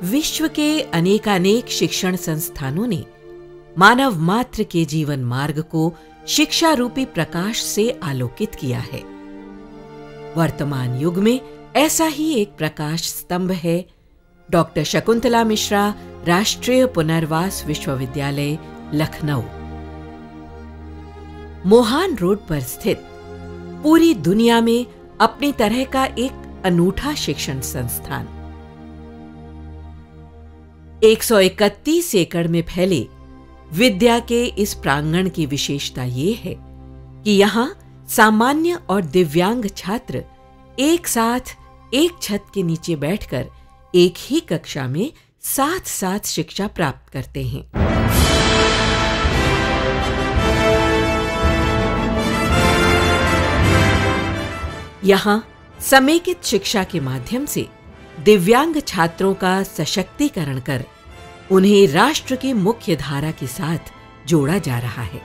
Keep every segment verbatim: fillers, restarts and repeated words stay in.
विश्व के अनेकानेक शिक्षण संस्थानों ने मानव मात्र के जीवन मार्ग को शिक्षा रूपी प्रकाश से आलोकित किया है। वर्तमान युग में ऐसा ही एक प्रकाश स्तंभ है डॉक्टर शकुंतला मिश्रा राष्ट्रीय पुनर्वास विश्वविद्यालय लखनऊ। मोहान रोड पर स्थित पूरी दुनिया में अपनी तरह का एक अनूठा शिक्षण संस्थान। एक सौ इकतीस एकड़ में फैले विद्या के इस प्रांगण की विशेषता ये है कि यहां सामान्य और दिव्यांग छात्र एक साथ एक छत के नीचे बैठकर एक ही कक्षा में साथ साथ शिक्षा प्राप्त करते हैं। यहां समेकित शिक्षा के माध्यम से दिव्यांग छात्रों का सशक्तिकरण कर उन्हें राष्ट्र की मुख्य धारा के साथ जोड़ा जा रहा है।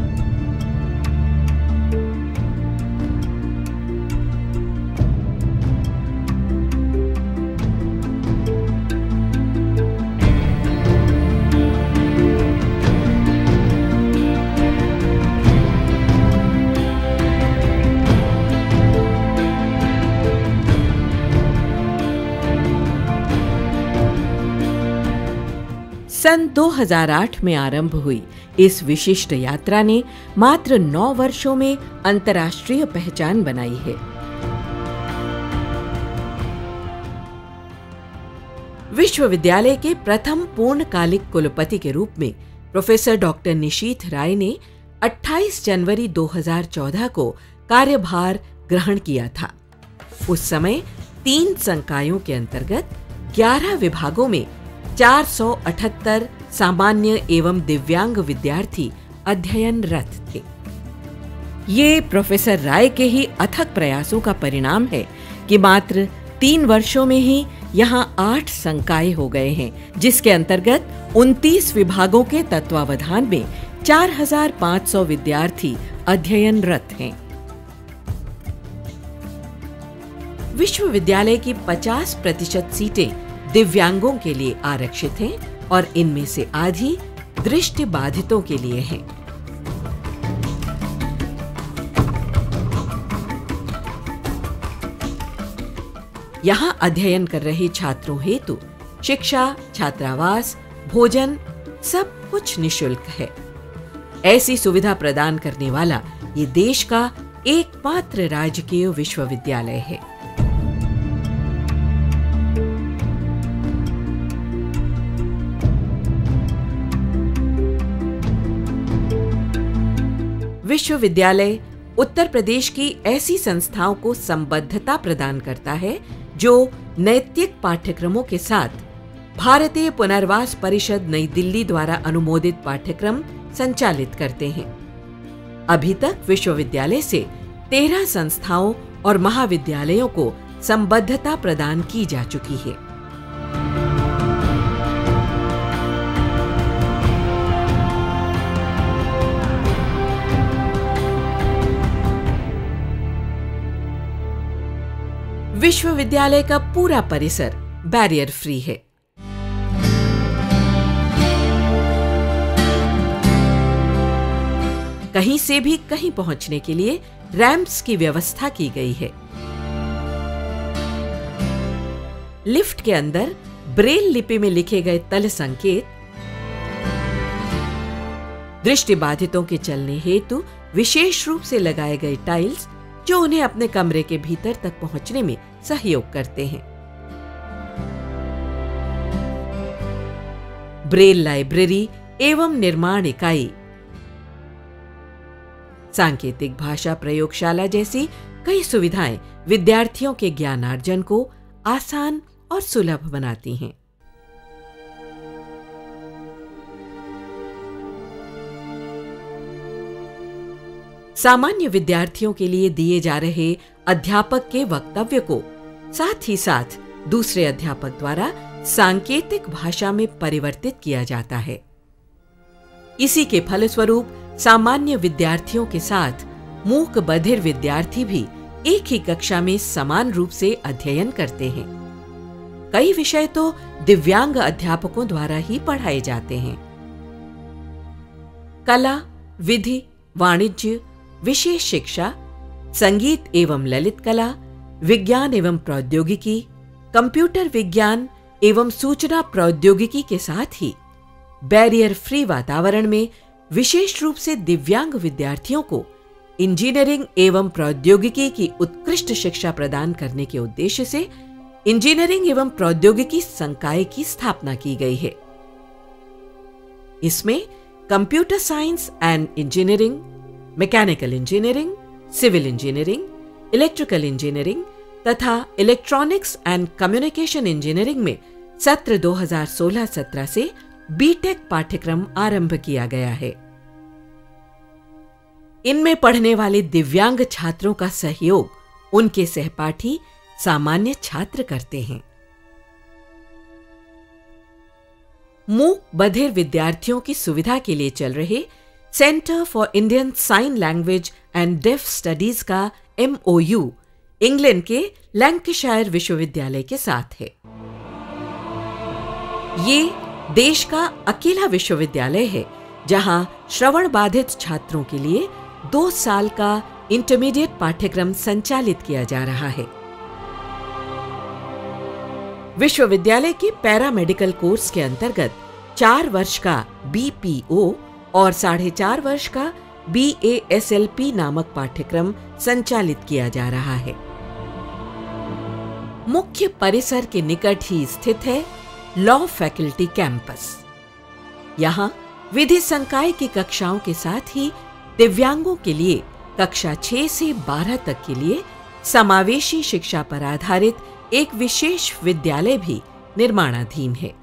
सन दो हज़ार आठ में आरंभ हुई इस विशिष्ट यात्रा ने मात्र नौ वर्षों में अंतर्राष्ट्रीय पहचान बनाई है। विश्वविद्यालय के प्रथम पूर्णकालिक कुलपति के रूप में प्रोफेसर डॉक्टर निशीथ राय ने अट्ठाईस जनवरी दो हज़ार चौदह को कार्यभार ग्रहण किया था। उस समय तीन संकायों के अंतर्गत ग्यारह विभागों में चार सौ अठहत्तर सामान्य एवं दिव्यांग विद्यार्थी अध्ययनरत थे। ये प्रोफेसर राय के ही अथक प्रयासों का परिणाम है कि मात्र तीन वर्षों में ही यहाँ आठ संकाय हो गए हैं, जिसके अंतर्गत उनतीस विभागों के तत्वावधान में चार हज़ार पाँच सौ विद्यार्थी अध्ययनरत हैं। विश्वविद्यालय की पचास प्रतिशत सीटें दिव्यांगों के लिए आरक्षित हैं और इनमें से आधी दृष्टि बाधितों के लिए हैं। यहां अध्ययन कर रहे छात्रों हेतु शिक्षा, छात्रावास, भोजन सब कुछ निशुल्क है। ऐसी सुविधा प्रदान करने वाला ये देश का एकमात्र राजकीय विश्वविद्यालय है। विश्वविद्यालय उत्तर प्रदेश की ऐसी संस्थाओं को संबद्धता प्रदान करता है जो नैतिक पाठ्यक्रमों के साथ भारतीय पुनर्वास परिषद नई दिल्ली द्वारा अनुमोदित पाठ्यक्रम संचालित करते हैं। अभी तक विश्वविद्यालय से तेरह संस्थाओं और महाविद्यालयों को संबद्धता प्रदान की जा चुकी है। विश्वविद्यालय का पूरा परिसर बैरियर फ्री है। कहीं से भी कहीं पहुंचने के लिए रैंप्स की व्यवस्था की गई है। लिफ्ट के अंदर ब्रेल लिपि में लिखे गए तल संकेत दृष्टिबाधितों के चलने हेतु विशेष रूप से लगाए गए टाइल्स जो उन्हें अपने कमरे के भीतर तक पहुंचने में सहयोग करते हैं। ब्रेल लाइब्रेरी एवं निर्माण इकाई, सांकेतिक भाषा प्रयोगशाला जैसी कई सुविधाएं विद्यार्थियों के ज्ञानार्जन को आसान और सुलभ बनाती हैं। सामान्य विद्यार्थियों के लिए दिए जा रहे अध्यापक के वक्तव्य को साथ ही साथ दूसरे अध्यापक द्वारा सांकेतिक भाषा में परिवर्तित किया जाता है। इसी के फलस्वरूप सामान्य विद्यार्थियों के साथ मूक बधिर विद्यार्थी भी एक ही कक्षा में समान रूप से अध्ययन करते हैं। कई विषय तो दिव्यांग अध्यापकों द्वारा ही पढ़ाए जाते हैं। कला, विधि, वाणिज्य, विशेष शिक्षा, संगीत एवं ललित कला, विज्ञान एवं प्रौद्योगिकी, कंप्यूटर विज्ञान एवं सूचना प्रौद्योगिकी के साथ ही बैरियर फ्री वातावरण में विशेष रूप से दिव्यांग विद्यार्थियों को इंजीनियरिंग एवं प्रौद्योगिकी की उत्कृष्ट शिक्षा प्रदान करने के उद्देश्य से इंजीनियरिंग एवं प्रौद्योगिकी संकाय की स्थापना की गई है। इसमें computer science and engineering, mechanical engineering, civil engineering, electrical engineering तथा इलेक्ट्रॉनिक्स एंड कम्युनिकेशन इंजीनियरिंग में सत्र दो हज़ार सोलह सत्रह से बीटेक पाठ्यक्रम आरंभ किया गया है। इनमें पढ़ने वाले दिव्यांग छात्रों का सहयोग उनके सहपाठी सामान्य छात्र करते हैं। मूक बधिर विद्यार्थियों की सुविधा के लिए चल रहे centre for Indian sign language and deaf studies का एमओयू इंग्लैंड के लैंकाशायर विश्वविद्यालय के साथ है। ये देश का अकेला विश्वविद्यालय है जहां श्रवण बाधित छात्रों के लिए दो साल का इंटरमीडिएट पाठ्यक्रम संचालित किया जा रहा है। विश्वविद्यालय के पैरामेडिकल कोर्स के अंतर्गत चार वर्ष का बीपीओ और साढ़े चार वर्ष का बीएएसएलपी नामक पाठ्यक्रम संचालित किया जा रहा है। मुख्य परिसर के निकट ही स्थित है लॉ फैकल्टी कैंपस। यहां विधि संकाय की कक्षाओं के साथ ही दिव्यांगों के लिए कक्षा छह से बारह तक के लिए समावेशी शिक्षा पर आधारित एक विशेष विद्यालय भी निर्माणाधीन है।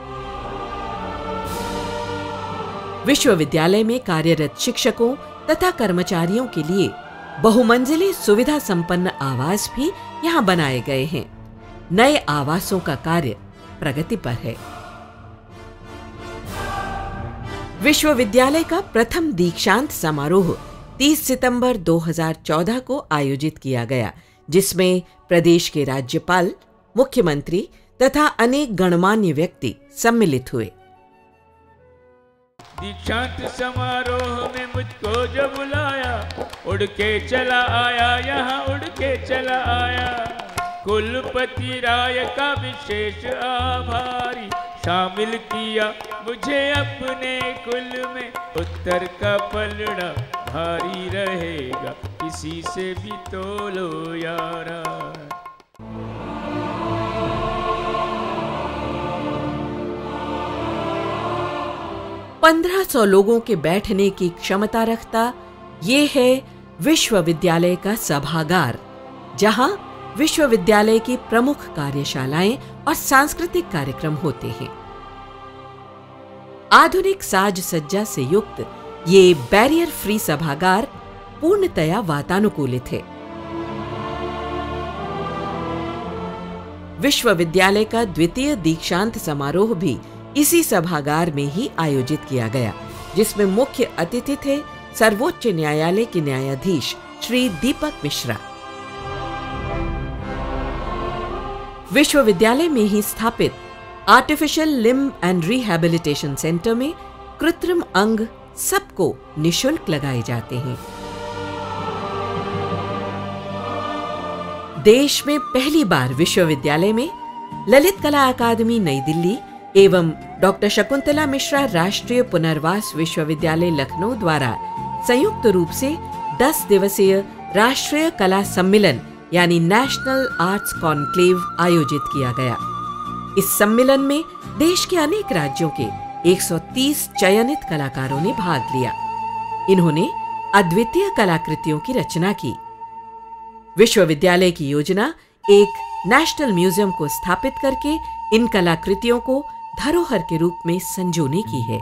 विश्वविद्यालय में कार्यरत शिक्षकों तथा कर्मचारियों के लिए बहुमंजिले सुविधा संपन्न आवास भी यहां बनाए गए हैं। नए आवासों का कार्य प्रगति पर है। विश्वविद्यालय का प्रथम दीक्षांत समारोह तीस सितंबर दो हज़ार चौदह को आयोजित किया गया, जिसमें प्रदेश के राज्यपाल, मुख्यमंत्री तथा अनेक गणमान्य व्यक्ति सम्मिलित हुए। दीक्षांत समारोह में मुझको जो बुलाया, उड़ के चला आया, यहाँ उड़ के चला आया। कुलपति राय का विशेष आभारी, शामिल किया मुझे अपने कुल में। उत्तर का पलड़ा भारी रहेगा, किसी से भी तोलो यारा। पंद्रह सौ लोगों के बैठने की क्षमता रखता ये है विश्वविद्यालय का सभागार, जहां विश्वविद्यालय की प्रमुख कार्यशालाएं और सांस्कृतिक कार्यक्रम होते हैं। आधुनिक साज सज्जा से युक्त ये बैरियर फ्री सभागार पूर्णतया वातानुकूलित है। विश्वविद्यालय का द्वितीय दीक्षांत समारोह भी इसी सभागार में ही आयोजित किया गया, जिसमें मुख्य अतिथि थे सर्वोच्च न्यायालय के न्यायाधीश श्री दीपक मिश्रा। विश्वविद्यालय में ही स्थापित artificial limb and rehabilitation centre में कृत्रिम अंग सबको निशुल्क लगाए जाते हैं। देश में पहली बार विश्वविद्यालय में ललित कला अकादमी नई दिल्ली एवं डॉक्टर शकुंतला मिश्रा राष्ट्रीय पुनर्वास विश्वविद्यालय लखनऊ द्वारा संयुक्त रूप से दस दिवसीय राष्ट्रीय कला सम्मेलन यानी नेशनल आर्ट्स कॉन्क्लेव आयोजित किया गया। इस सम्मेलन में देश के अनेक राज्यों के एक सौ तीस चयनित कलाकारों ने भाग लिया। इन्होंने अद्वितीय कलाकृतियों की रचना की। विश्वविद्यालय की योजना एक नेशनल म्यूजियम को स्थापित करके इन कलाकृतियों को धरोहर के रूप में संजोने की है।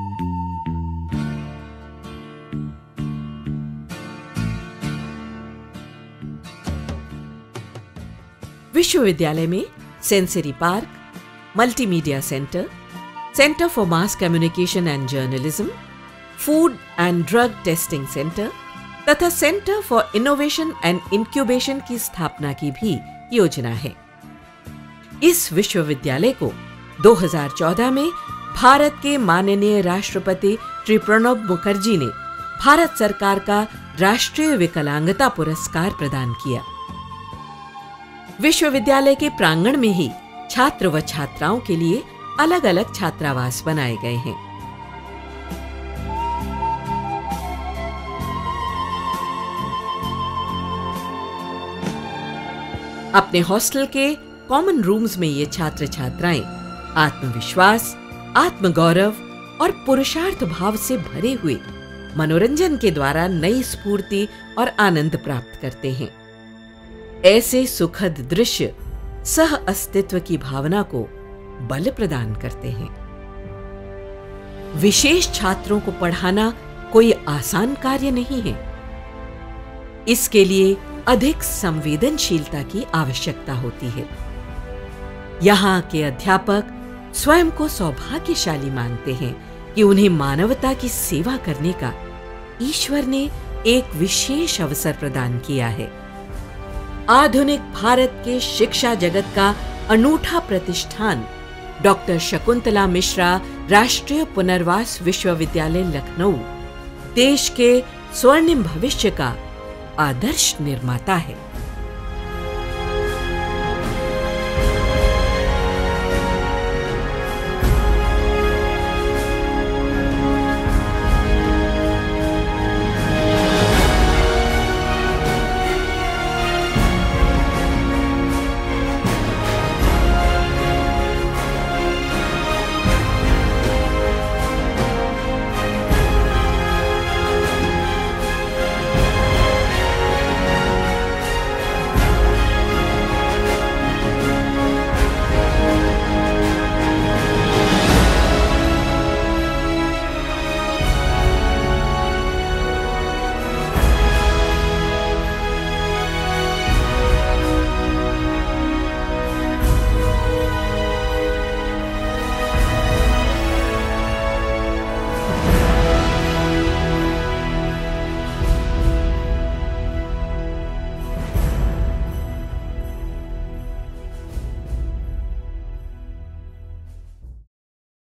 विश्वविद्यालय में sensory park, multimedia centre, centre for mass communication and journalism, food and drug testing centre तथा centre for innovation and incubation की स्थापना की भी योजना है। इस विश्वविद्यालय को दो हज़ार चौदह में भारत के माननीय राष्ट्रपति श्री प्रणब मुखर्जी ने भारत सरकार का राष्ट्रीय विकलांगता पुरस्कार प्रदान किया। विश्वविद्यालय के प्रांगण में ही छात्र व छात्राओं के लिए अलग-अलग छात्रावास बनाए गए हैं। अपने हॉस्टल के कॉमन रूम्स में ये छात्र छात्राएं आत्मविश्वास, आत्मगौरव और पुरुषार्थ भाव से भरे हुए मनोरंजन के द्वारा नई स्फूर्ति और आनंद प्राप्त करते हैं। ऐसे सुखद दृश्य सह अस्तित्व की भावना को बल प्रदान करते हैं। विशेष छात्रों को पढ़ाना कोई आसान कार्य नहीं है। इसके लिए अधिक संवेदनशीलता की आवश्यकता होती है। यहाँ के अध्यापक स्वयं को सौभाग्यशाली मानते हैं कि उन्हें मानवता की सेवा करने का ईश्वर ने एक विशेष अवसर प्रदान किया है। आधुनिक भारत के शिक्षा जगत का अनूठा प्रतिष्ठान डॉक्टर शकुंतला मिश्रा राष्ट्रीय पुनर्वास विश्वविद्यालय लखनऊ देश के स्वर्णिम भविष्य का आदर्श निर्माता है।